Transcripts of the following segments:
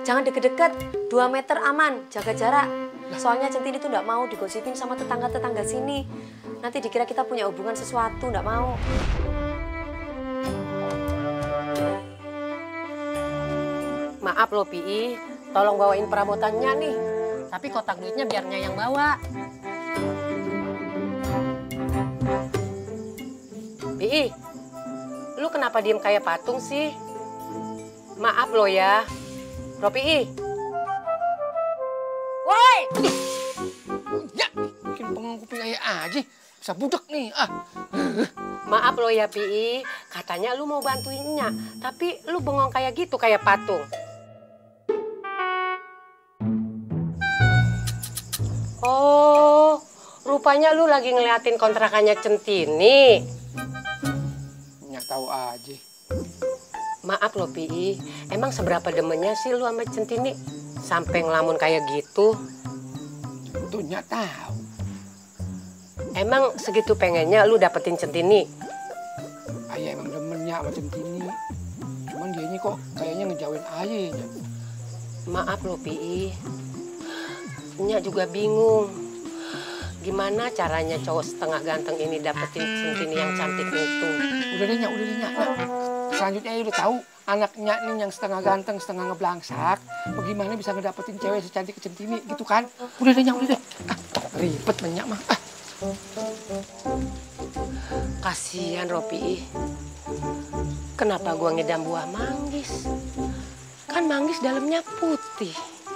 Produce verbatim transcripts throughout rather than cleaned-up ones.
Jangan deket-deket, dua meter aman, jaga jarak. Soalnya Centini tuh nggak mau digosipin sama tetangga-tetangga sini. Nanti dikira kita punya hubungan sesuatu, nggak mau. Maaf loh Pi, tolong bawain perabotannya nih. Tapi kotak duitnya biarnya yang bawa. Pi, lu kenapa diem kayak patung sih? Maaf loh ya. Ropi. Woi! Ya, bikin pengen kuping ayah aja. Bisa budek nih, ah. Maaf loh ya, Pi. Katanya lu mau bantuinnya. Tapi lu bengong kayak gitu, kayak patung. Oh, rupanya lu lagi ngeliatin kontrakannya Centini. Nggak tahu aja. Maaf loh, Pi. Emang seberapa demennya sih lu sama Centini? Sampai ngelamun kayak gitu. Tuh nggak tahu. Emang segitu pengennya lu dapetin Centini? Ayah emang demennya sama Centini. Cuman dianya kok kayaknya ngejauhin ayah aja. Maaf loh, Pi. Nya juga bingung. Gimana caranya cowok setengah ganteng ini dapetin Centini yang cantik itu? Udah deh, Nyak, udah deh, Nyak. Selanjutnya ya udah tahu anaknya nih yang setengah ganteng, setengah ngeblangsak. Bagaimana bisa ngedapetin cewek secantik Centini gitu kan? Udah deh, Nyak, udah deh. Ah, ribet banyak mah. Ah. Kasihan Ropi. Kenapa gua ngedam buah manggis? Kan manggis dalamnya putih.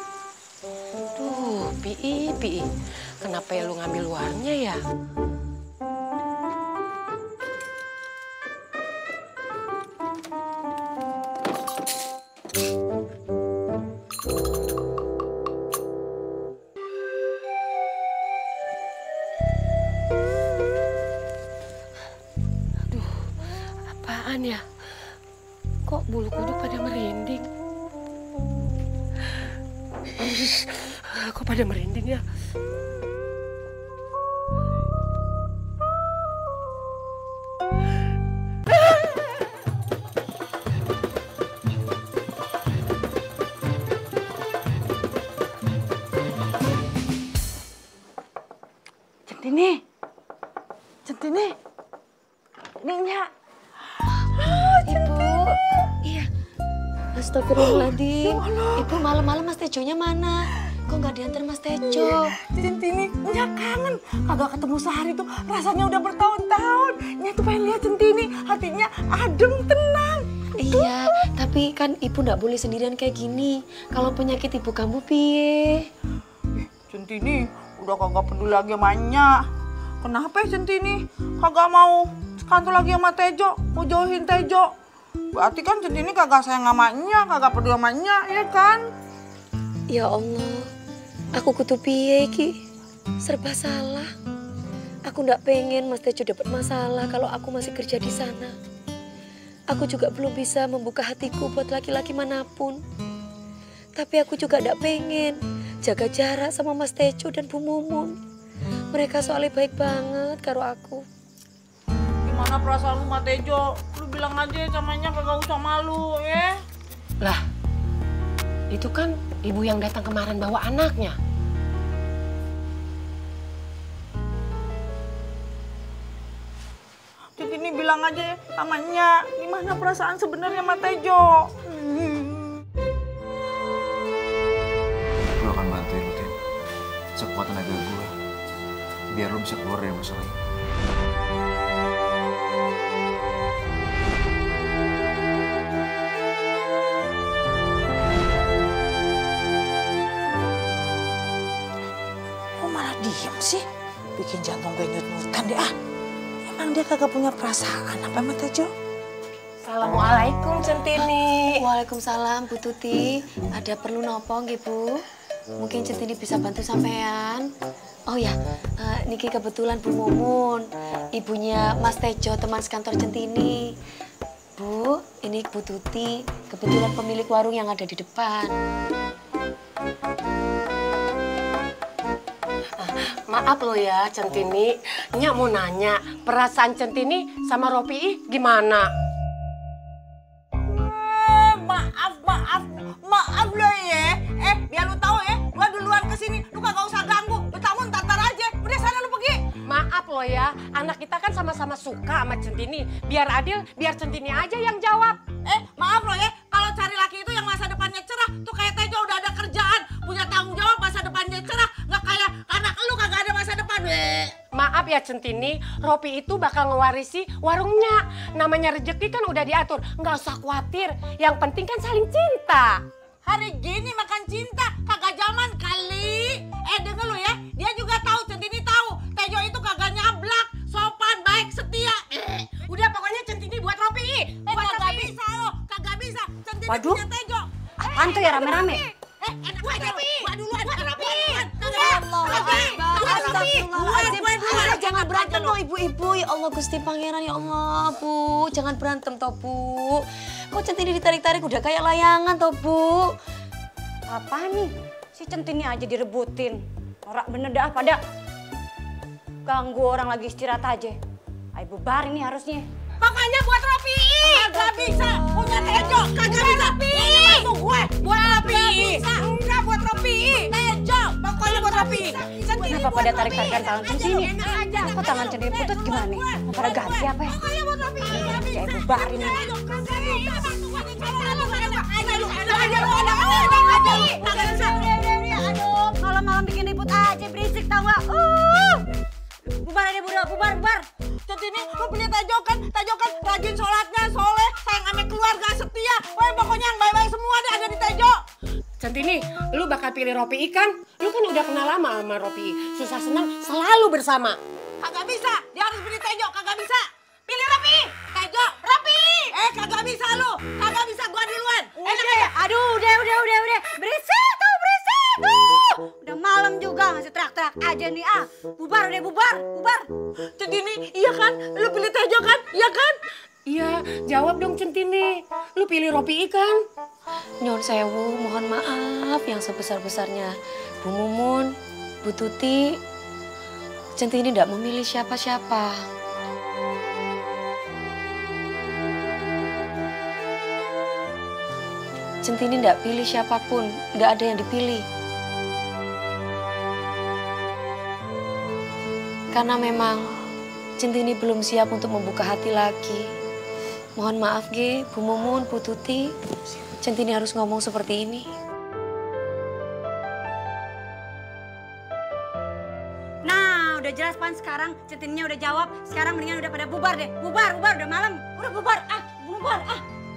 Duh, Pi, Pi. Kenapa ya lu ngambil luarnya ya? Aduh, apaan ya? Kok bulu kuduk pada merinding? Ih, kok pada merinding ya? Centini, Centini, Nya. Oh, Ibu. Iya. Astagfirullahaladzim. Ibu malam-malam Mas Tejonya mana? Kok nggak diantar Mas Tejo? Centini, Nya kangen. Kagak ketemu sehari tuh rasanya udah bertahun-tahun. Nya tuh pengen lihat Centini, hatinya adem, tenang. Iya, tapi kan Ibu nggak boleh sendirian kayak gini. Kalau penyakit Ibu kamu piye? Centini udah kagak peduli lagi sama Nya. Kenapa ya Centini kagak mau kantor lagi sama Tejo, mau jauhin Tejo? Berarti kan Centini kagak sayang sama Nya, kagak peduli sama Nya, ya kan? Ya Allah, aku kudu piye iki? Serba salah. Aku ndak pengen Mas Tejo dapat masalah kalau aku masih kerja di sana. Aku juga belum bisa membuka hatiku buat laki-laki manapun. Tapi aku juga ndak pengen jaga jarak sama Mas Tejo dan Bu Mumun. Mereka soalnya baik banget karo aku. Gimana perasaan lu sama Tejo? Lu bilang aja sama Nya kagak usah malu, ya? Lah, itu kan ibu yang datang kemarin bawa anaknya. Jadi ini bilang aja sama Nya, gimana perasaan sebenarnya sama Tejo? Gue akan bantuin lu, Tin. Sekuat tenaga gue. Biar lu bisa keluar dari masalah ini. Kok malah diem sih? Bikin jantung gue nyut-nyutan deh, ah. Emang dia kagak punya perasaan apa sama Tejo? Assalamualaikum Centini. Waalaikumsalam Bu Tuti. Ada perlu nopo nggih Bu? Mungkin Centini bisa bantu sampean. Oh ya, uh, niki kebetulan Bu Mumun, ibunya Mas Tejo, teman sekantor Centini. Bu, ini Bu Tuti, kebetulan pemilik warung yang ada di depan. Maaf loh ya Centini, Nya mau nanya perasaan Centini sama Ropi gimana? Maaf, maaf, maaf maaf lo ya. Eh, biar lu tahu ya, gua duluan kesini. Lu kagak usah ganggu. Lu tamu ntar-ntar aja. Udah sana lu pergi. Maaf loh ya, anak kita kan sama-sama suka sama Centini. Biar adil, biar Centini aja yang jawab. Eh, maaf lo ya. Kalau cari laki itu yang masa depannya cerah, tuh kayak Tejo udah ada kerjaan, punya tanggung jawab, masa depannya cerah. Nggak kayak anak lu kagak ada masa depan. Weh. Maaf ya Centini, Ropi itu bakal ngewarisi warungnya. Namanya rezeki kan udah diatur, nggak usah khawatir. Yang penting kan saling cinta. Hari gini makan cinta, kagak zaman kali. Eh denger lu ya, dia juga tahu, Centini tahu. Tejo itu kagak nyablak, sopan, baik, setia. Eh, Udah pokoknya Centini buat Ropi. eh kagak bisa lo, kagak bisa. Centini Waduh. punya Tejo. Apaan tuh ya rame-rame? Eh, enak aja lo. Gua duluan, gua duluan. Astagfirullahaladzim. Jangan berantem toh ibu-ibu. Ya Allah Gusti Pangeran, ya Allah Bu. Jangan berantem toh Bu. Kok Centini ditarik-tarik udah kayak layangan toh Bu. Apa nih? Si Centini aja direbutin. Norak bener dah pada. Ganggu orang lagi istirahat aja. Ayo bubar ini harusnya. Makanya buat Ropi. Kagak bisa. Punya Tejo, kagak bisa. Ini masuk gue. Buat Ropi. Bisa. Enggak buat Ropi. Tejo, pokoknya buat Ropi. Kenapa pada tarik-tarikan tangan Centini? Kok tangan Centini putus gimana nih? Mau pada ganti apa ya? Pokoknya buat Ropi. Kayak bubarin ini. Aduh, malam-malam bikin ribut aja, berisik tau gak? Uh, bubar aja bubar, bubar, bubar. Centini, lu pilih Tejo kan? Tejo kan rajin sholatnya, soleh, sayang sama keluarga, setia. Wah, pokoknya yang baik-baik semua deh ada di Tejo. Centini, lu bakal pilih Ropi kan? Lu kan udah kenal lama sama Ropi. Susah senang selalu bersama. Kagak bisa, dia harus pilih Tejo, kagak bisa. Pilih Ropi. Tejo, Ropi. Eh, kagak bisa lu. Kagak bisa, gua duluan. Enak aja. Aduh, udah, udah, udah, udah. Berisik tuh, berisik. Uh, udah malam juga masih teriak-teriak aja nih ah. Bubar, udah bubar, bubar. Centini, iya kan? Lu pilih Tejo kan? Iya kan? Iya, jawab dong Centini. Lu pilih Ropi kan? Nyon sewu, mohon maaf yang sebesar-besarnya. Bu Mumun, Bu Tuti, Centini tidak memilih siapa-siapa. Centini tidak pilih siapapun, nggak ada yang dipilih. Karena memang Centini belum siap untuk membuka hati lagi. Mohon maaf Ge, Bu Mumun, Bu Tuti, Centini harus ngomong seperti ini. Nah, udah jelas Pan sekarang Centininya udah jawab. Sekarang mendingan udah pada bubar deh. Bubar, bubar, udah malam. Udah bubar, ah, bubar, ah.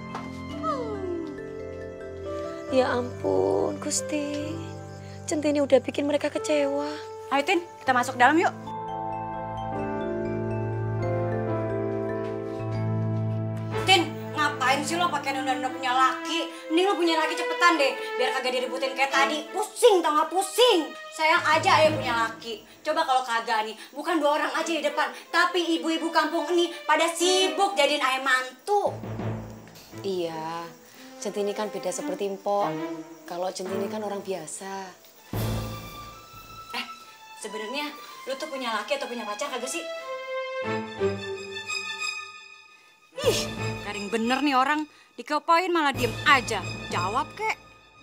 Ya ampun, Gusti. Centini udah bikin mereka kecewa. Ayo Tin, kita masuk dalam yuk. Tin, ngapain sih lo pakai nunda-nunda punya laki? Mending lo punya laki cepetan deh, biar kagak diributin kayak tadi. Pusing tau gak pusing? Sayang aja ayah punya laki. Coba kalau kagak nih, bukan dua orang aja di depan, tapi ibu-ibu kampung ini pada sibuk jadiin ayah mantu. Iya, Centini kan beda seperti Mpok. Kalau Centini kan orang biasa. Eh, sebenarnya lu tuh punya laki atau punya pacar kagak sih? Ih, garing bener nih orang. Dikepoin malah diem aja. Jawab kek.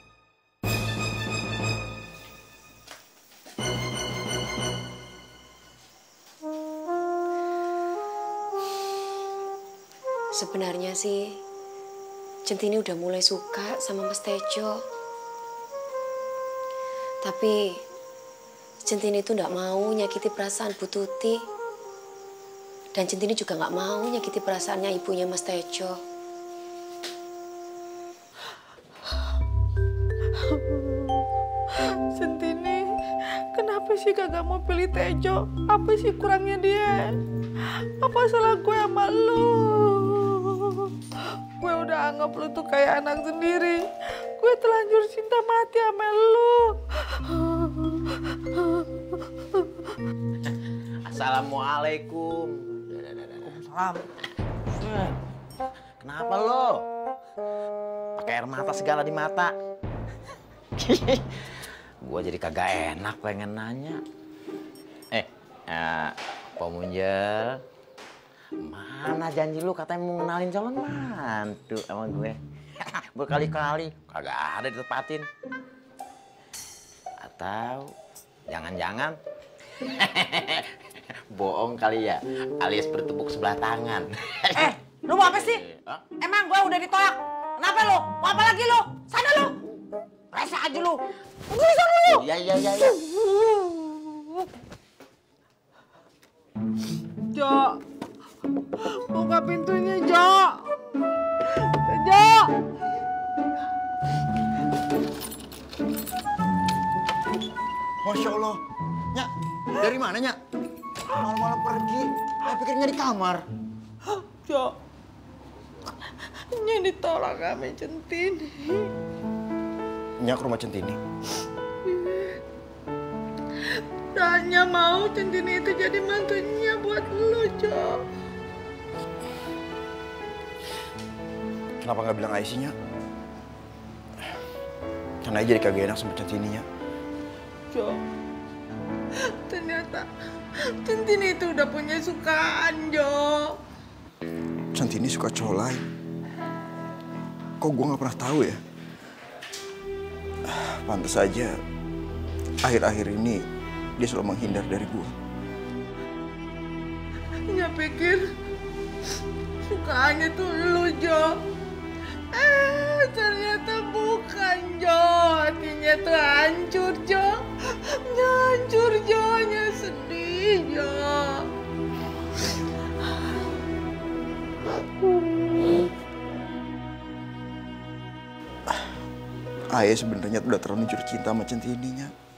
Sebenarnya sih, Centini udah mulai suka sama Mas Tejo. Tapi Centini tuh nggak mau nyakiti perasaan Bu Tuti. Dan Centini juga nggak mau nyakiti perasaannya ibunya Mas Tejo. Centini, kenapa sih kagak mau pilih Tejo? Apa sih kurangnya dia? Apa salah gue sama lu? Gue udah anggap lu tuh kayak anak sendiri. Gue terlanjur cinta mati sama lu. Assalamualaikum. Salam. Kenapa lo? Pakai air mata segala di mata. Gue jadi kagak enak pengen nanya. Eh, uh, Pak Munjal, Mana janji lu katanya mau ngenalin calon mantu sama gue. Berkali-kali kagak ada ditepatin. Atau jangan-jangan bohong kali ya, alias bertepuk sebelah tangan. Eh, lu mau apa sih? Hah? Emang gua udah ditolak. Kenapa lu? Mau apa lagi lu? Sana lu. Rese aja lu. Pergi sana lu. Iya, iya, iya, iya. Jo. Buka pintunya, Jo. Jo. Masya Allah. Nyak, dari mana, Nyak? Malam-malam pergi. Saya pikir Nyak di kamar. Jo. Nya ditolak sama Centini. Nyak ke rumah Centini. Tanya mau Centini itu jadi mantunya buat lu, Jo. Kenapa nggak bilang Aisyah, Nyak? Karena aja jadi kagak enak sama Centini, Nyak. Jo. Ternyata Centini itu udah punya sukaan, Jo. Centini suka cowok lain. Kok gue nggak pernah tahu ya? Pantas aja akhir-akhir ini dia selalu menghindar dari gue. Nya pikir sukaannya tuh lu, Jo. Eh, ternyata bukan, Jo. Hatinya tuh hancur, Jo. Nya hancur, Jo. Nya sedih, Jo. Ayah sebenarnya udah terlanjur cinta sama Centini, Nyak.